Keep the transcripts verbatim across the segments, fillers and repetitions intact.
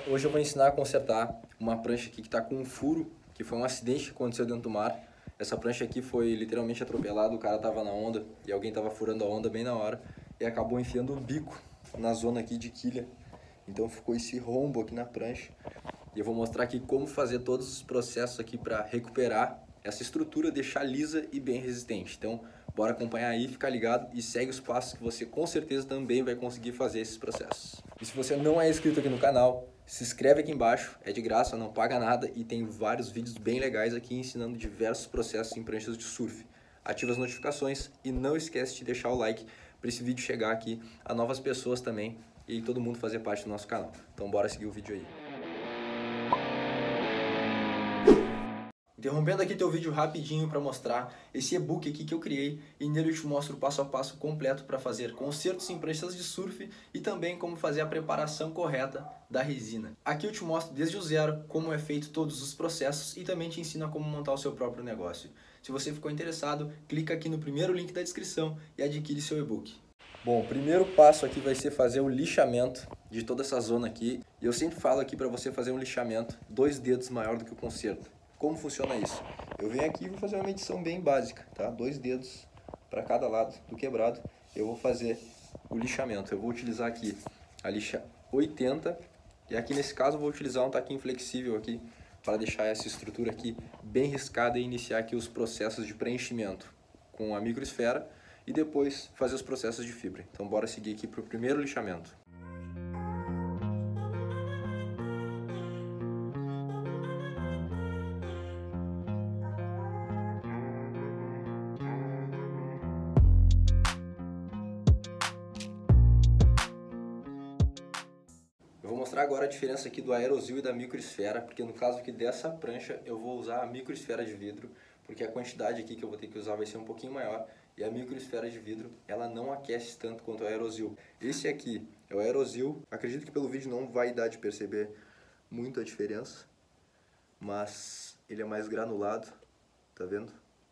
hoje eu vou ensinar a consertar uma prancha aqui que está com um furo, que foi um acidente que aconteceu dentro do mar. Essa prancha aqui foi literalmente atropelada, o cara estava na onda e alguém estava furando a onda bem na hora e acabou enfiando o bico na zona aqui de quilha. Então ficou esse rombo aqui na prancha. E eu vou mostrar aqui como fazer todos os processos aqui para recuperar essa estrutura, deixar lisa e bem resistente. Então, bora acompanhar aí, fica ligado e segue os passos que você com certeza também vai conseguir fazer esses processos. E se você não é inscrito aqui no canal, se inscreve aqui embaixo, é de graça, não paga nada e tem vários vídeos bem legais aqui ensinando diversos processos em pranchas de surf. Ativa as notificações e não esquece de deixar o like para esse vídeo chegar aqui a novas pessoas também e todo mundo fazer parte do nosso canal. Então bora seguir o vídeo aí. Interrompendo aqui teu vídeo rapidinho para mostrar esse e-book aqui que eu criei e nele eu te mostro o passo a passo completo para fazer consertos em pranchas de surf e também como fazer a preparação correta da resina. Aqui eu te mostro desde o zero como é feito todos os processos e também te ensino a como montar o seu próprio negócio. Se você ficou interessado, clica aqui no primeiro link da descrição e adquire seu e-book. Bom, o primeiro passo aqui vai ser fazer o lixamento de toda essa zona aqui. E eu sempre falo aqui para você fazer um lixamento dois dedos maior do que o conserto. Como funciona isso? Eu venho aqui e vou fazer uma medição bem básica, tá? Dois dedos para cada lado do quebrado. Eu vou fazer o lixamento. Eu vou utilizar aqui a lixa oitenta e aqui nesse caso eu vou utilizar um taquinho flexível aqui para deixar essa estrutura aqui bem riscada e iniciar aqui os processos de preenchimento com a microesfera e depois fazer os processos de fibra. Então bora seguir aqui para o primeiro lixamento. Eu vou mostrar agora a diferença aqui do aerosil e da microesfera, porque no caso aqui dessa prancha eu vou usar a microesfera de vidro, porque a quantidade aqui que eu vou ter que usar vai ser um pouquinho maior e a microesfera de vidro ela não aquece tanto quanto o aerosil. Esse aqui é o aerosil, acredito que pelo vídeo não vai dar de perceber muito a diferença, mas ele é mais granulado, tá vendo?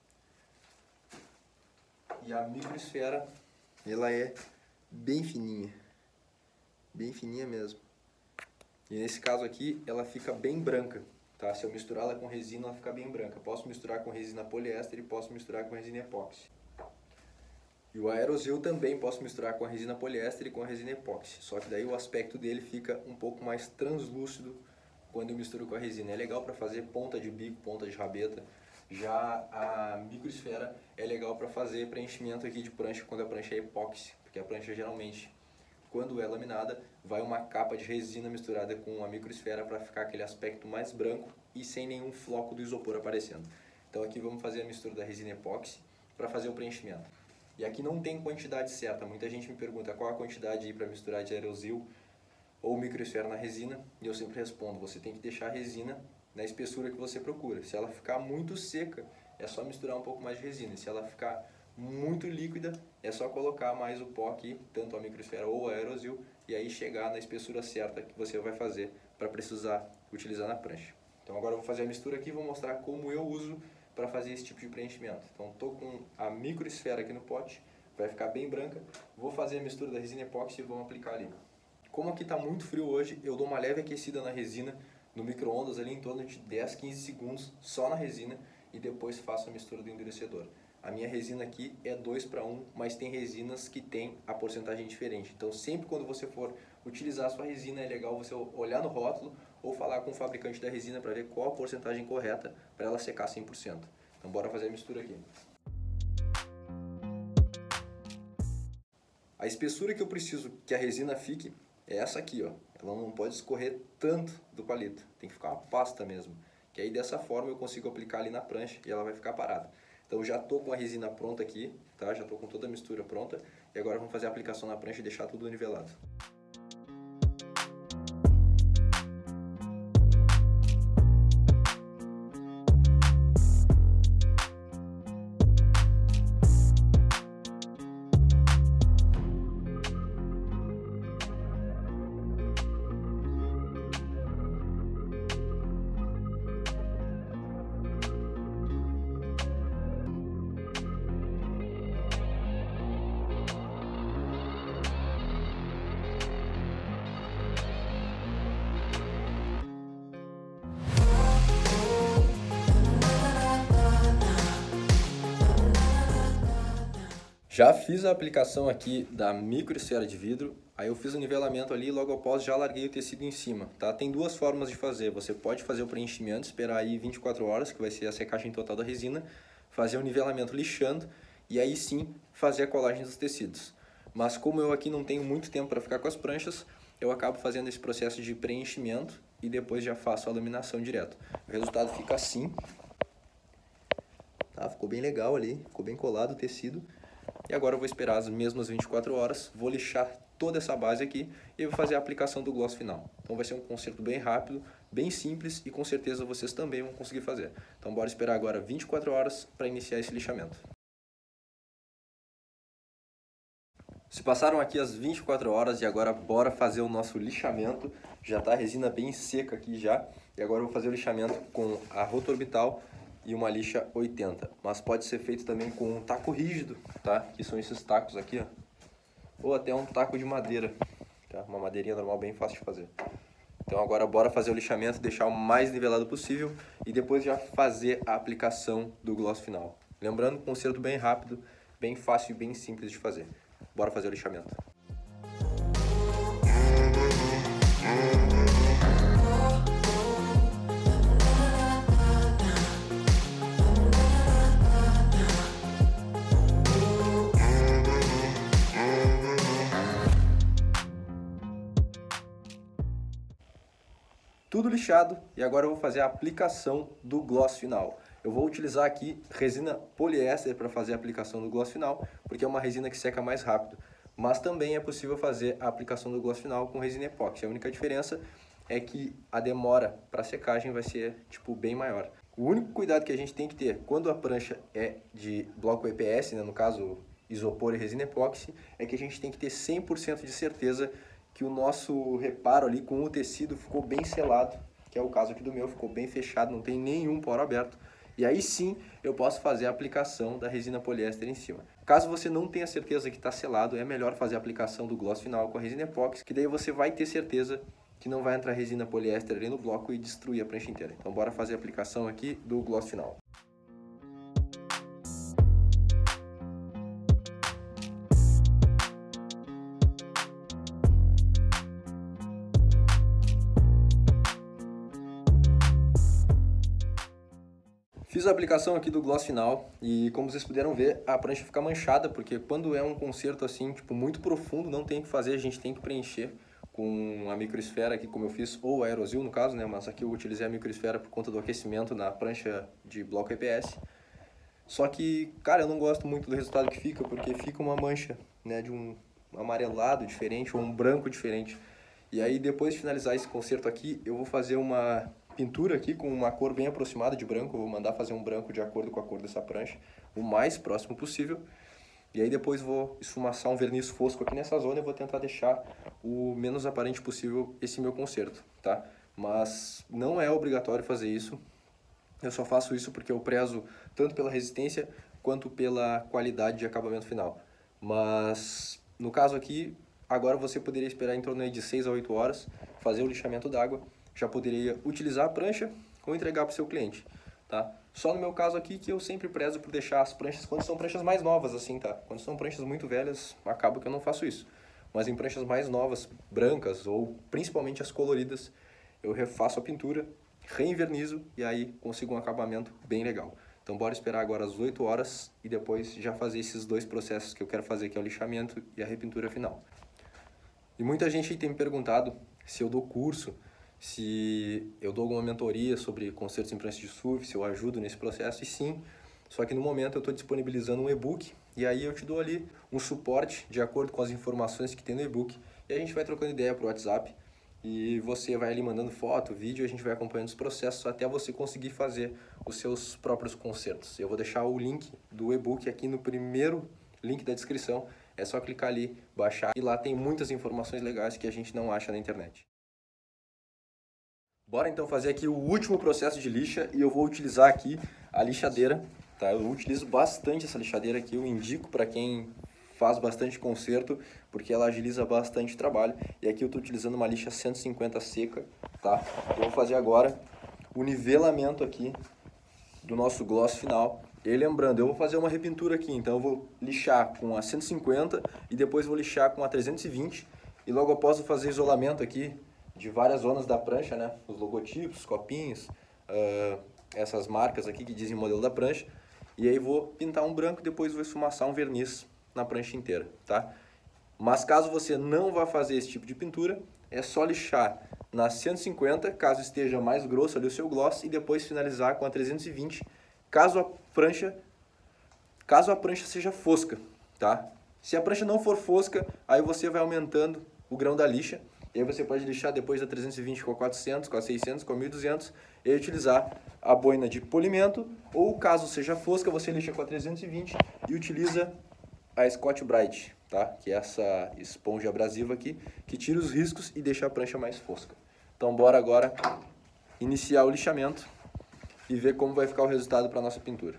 E a microesfera ela é bem fininha, bem fininha mesmo. E nesse caso aqui, ela fica bem branca, tá? Se eu misturar ela com resina, ela fica bem branca. Posso misturar com resina poliéster e posso misturar com resina epóxi. E o aerosil também posso misturar com a resina poliéster e com a resina epóxi. Só que daí o aspecto dele fica um pouco mais translúcido quando eu misturo com a resina. É legal para fazer ponta de bico, ponta de rabeta. Já a microesfera é legal para fazer preenchimento aqui de prancha quando a prancha é epóxi, porque a prancha geralmente, quando é laminada, vai uma capa de resina misturada com a microesfera para ficar aquele aspecto mais branco e sem nenhum floco do isopor aparecendo. Então aqui vamos fazer a mistura da resina epóxi para fazer o preenchimento. E aqui não tem quantidade certa, muita gente me pergunta qual a quantidade aí para misturar de aerosil ou microesfera na resina, e eu sempre respondo, você tem que deixar a resina na espessura que você procura. Se ela ficar muito seca, é só misturar um pouco mais de resina. Se ela ficar muito líquida, é só colocar mais o pó aqui, tanto a microesfera ou o aerosil, e aí chegar na espessura certa que você vai fazer para precisar utilizar na prancha. Então agora eu vou fazer a mistura aqui e vou mostrar como eu uso para fazer esse tipo de preenchimento. Então estou com a microesfera aqui no pote, vai ficar bem branca, vou fazer a mistura da resina epóxi e vamos aplicar ali. Como aqui está muito frio hoje, eu dou uma leve aquecida na resina, no micro-ondas ali em torno de dez, quinze segundos, só na resina, e depois faço a mistura do endurecedor. A minha resina aqui é dois para um, mas tem resinas que tem a porcentagem diferente. Então sempre quando você for utilizar a sua resina é legal você olhar no rótulo ou falar com o fabricante da resina para ver qual a porcentagem correta para ela secar cem por cento. Então bora fazer a mistura aqui. A espessura que eu preciso que a resina fique é essa aqui, ó. Ela não pode escorrer tanto do palito, tem que ficar uma pasta mesmo. Que aí dessa forma eu consigo aplicar ali na prancha e ela vai ficar parada. Então já estou com a resina pronta aqui, tá? Já estou com toda a mistura pronta. E agora vamos fazer a aplicação na prancha e deixar tudo nivelado. Já fiz a aplicação aqui da microesfera de vidro, aí eu fiz o nivelamento ali e logo após já larguei o tecido em cima, tá? Tem duas formas de fazer, você pode fazer o preenchimento, esperar aí vinte e quatro horas, que vai ser a secagem total da resina, fazer o nivelamento lixando e aí sim fazer a colagem dos tecidos. Mas como eu aqui não tenho muito tempo para ficar com as pranchas, eu acabo fazendo esse processo de preenchimento e depois já faço a laminação direto. O resultado fica assim, tá? Ficou bem legal ali, ficou bem colado o tecido. E agora eu vou esperar as mesmas vinte e quatro horas, vou lixar toda essa base aqui e vou fazer a aplicação do gloss final. Então vai ser um conserto bem rápido, bem simples e com certeza vocês também vão conseguir fazer. Então bora esperar agora vinte e quatro horas para iniciar esse lixamento. Se passaram aqui as vinte e quatro horas e agora bora fazer o nosso lixamento. Já está a resina bem seca aqui já. E agora eu vou fazer o lixamento com a rotorbital e uma lixa oitenta. Mas pode ser feito também com um taco rígido, tá? Que são esses tacos aqui, ó. Ou até um taco de madeira, tá? Uma madeirinha normal bem fácil de fazer. Então agora bora fazer o lixamento, deixar o mais nivelado possível e depois já fazer a aplicação do gloss final. Lembrando, conserto bem rápido, bem fácil e bem simples de fazer. Bora fazer o lixamento. Tudo lixado e agora eu vou fazer a aplicação do gloss final. Eu vou utilizar aqui resina poliéster para fazer a aplicação do gloss final, porque é uma resina que seca mais rápido. Mas também é possível fazer a aplicação do gloss final com resina epóxi. A única diferença é que a demora para secagem vai ser tipo bem maior. O único cuidado que a gente tem que ter quando a prancha é de bloco E P S, né, no caso isopor e resina epóxi, é que a gente tem que ter cem por cento de certeza que o nosso reparo ali com o tecido ficou bem selado, que é o caso aqui do meu, ficou bem fechado, não tem nenhum poro aberto. E aí sim eu posso fazer a aplicação da resina poliéster em cima. Caso você não tenha certeza que está selado, é melhor fazer a aplicação do gloss final com a resina epóxi, que daí você vai ter certeza que não vai entrar resina poliéster ali no bloco e destruir a prancha inteira. Então bora fazer a aplicação aqui do gloss final. Fiz a aplicação aqui do gloss final e como vocês puderam ver, a prancha fica manchada, porque quando é um conserto assim, tipo, muito profundo, não tem o que fazer, a gente tem que preencher com a microesfera aqui, como eu fiz, ou aerosil no caso, né, mas aqui eu utilizei a microesfera por conta do aquecimento na prancha de bloco E P S. Só que, cara, eu não gosto muito do resultado que fica, porque fica uma mancha, né, de um amarelado diferente ou um branco diferente. E aí, depois de finalizar esse conserto aqui, eu vou fazer uma pintura aqui com uma cor bem aproximada de branco. Eu vou mandar fazer um branco de acordo com a cor dessa prancha, o mais próximo possível. E aí depois vou esfumaçar um verniz fosco aqui nessa zona e vou tentar deixar o menos aparente possível esse meu conserto, tá? Mas não é obrigatório fazer isso. Eu só faço isso porque eu prezo tanto pela resistência quanto pela qualidade de acabamento final. Mas no caso aqui, agora você poderia esperar em torno de seis a oito horas, fazer o lixamento d'água, já poderia utilizar a prancha ou entregar para o seu cliente, tá? Só no meu caso aqui que eu sempre prezo por deixar as pranchas, quando são pranchas mais novas assim, tá? Quando são pranchas muito velhas, acaba que eu não faço isso. Mas em pranchas mais novas, brancas ou principalmente as coloridas, eu refaço a pintura, reinvernizo e aí consigo um acabamento bem legal. Então bora esperar agora as oito horas e depois já fazer esses dois processos que eu quero fazer, que é o lixamento e a repintura final. E muita gente tem me perguntado se eu dou curso, se eu dou alguma mentoria sobre consertos em pranchas de surf, se eu ajudo nesse processo, e sim, só que no momento eu estou disponibilizando um e-book, e aí eu te dou ali um suporte de acordo com as informações que tem no e-book, e a gente vai trocando ideia por WhatsApp, e você vai ali mandando foto, vídeo, e a gente vai acompanhando os processos até você conseguir fazer os seus próprios consertos. Eu vou deixar o link do e-book aqui no primeiro link da descrição, é só clicar ali, baixar, e lá tem muitas informações legais que a gente não acha na internet. Bora então fazer aqui o último processo de lixa e eu vou utilizar aqui a lixadeira, tá? Eu utilizo bastante essa lixadeira aqui, eu indico para quem faz bastante conserto, porque ela agiliza bastante o trabalho. E aqui eu estou utilizando uma lixa cento e cinquenta seca, tá? Eu vou fazer agora o nivelamento aqui do nosso gloss final E aí, lembrando, eu vou fazer uma repintura aqui, então eu vou lixar com a cento e cinquenta e depois vou lixar com a trezentos e vinte e logo após vou fazer isolamento aqui de várias zonas da prancha, né? Os logotipos, copinhos, uh, essas marcas aqui que dizem o modelo da prancha. E aí vou pintar um branco e depois vou esfumaçar um verniz na prancha inteira, tá? Mas caso você não vá fazer esse tipo de pintura, é só lixar na cento e cinquenta, caso esteja mais grosso ali o seu gloss, e depois finalizar com a trezentos e vinte, caso a prancha, caso a prancha seja fosca, tá? Se a prancha não for fosca, aí você vai aumentando o grão da lixa, e aí você pode lixar depois da trezentos e vinte com a quatrocentos, com a seiscentos, com a mil e duzentos, e utilizar a boina de polimento, ou caso seja fosca, você lixa com a trezentos e vinte e utiliza a Scotch-Brite, tá? Que é essa esponja abrasiva aqui, que tira os riscos e deixa a prancha mais fosca. Então bora agora iniciar o lixamento e ver como vai ficar o resultado para a nossa pintura.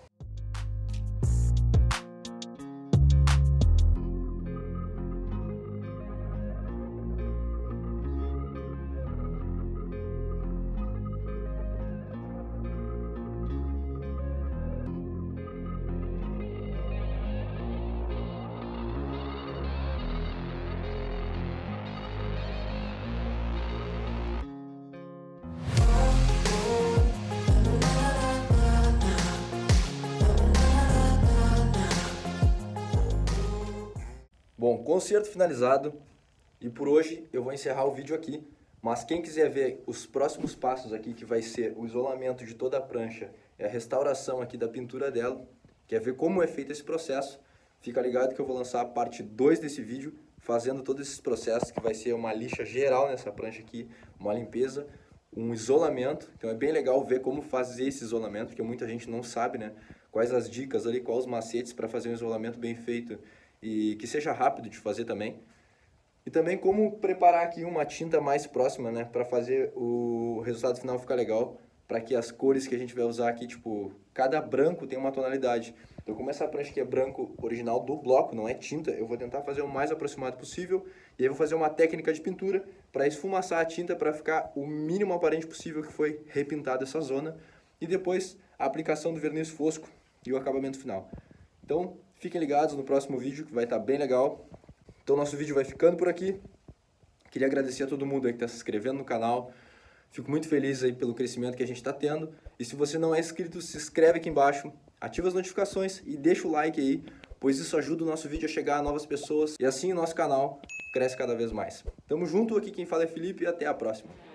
Bom, conserto finalizado, e por hoje eu vou encerrar o vídeo aqui, mas quem quiser ver os próximos passos aqui, que vai ser o isolamento de toda a prancha e a restauração aqui da pintura dela, quer ver como é feito esse processo, fica ligado que eu vou lançar a parte dois desse vídeo, fazendo todos esses processos, que vai ser uma lixa geral nessa prancha aqui, uma limpeza, um isolamento. Então é bem legal ver como fazer esse isolamento, porque muita gente não sabe, né, quais as dicas ali, quais os macetes para fazer um isolamento bem feito e que seja rápido de fazer também. E também como preparar aqui uma tinta mais próxima, né, para fazer o resultado final ficar legal, para que as cores que a gente vai usar aqui, tipo, cada branco tem uma tonalidade. Então, como essa prancha aqui é branco original do bloco, não é tinta, eu vou tentar fazer o mais aproximado possível, e aí vou fazer uma técnica de pintura para esfumaçar a tinta para ficar o mínimo aparente possível que foi repintada essa zona, e depois a aplicação do verniz fosco e o acabamento final. Então, fiquem ligados no próximo vídeo, que vai estar bem legal. Então, nosso vídeo vai ficando por aqui. Queria agradecer a todo mundo aí que está se inscrevendo no canal. Fico muito feliz aí pelo crescimento que a gente está tendo. E se você não é inscrito, se inscreve aqui embaixo, ativa as notificações e deixa o like aí, pois isso ajuda o nosso vídeo a chegar a novas pessoas. E assim o nosso canal cresce cada vez mais. Tamo junto, aqui quem fala é Felipe e até a próxima.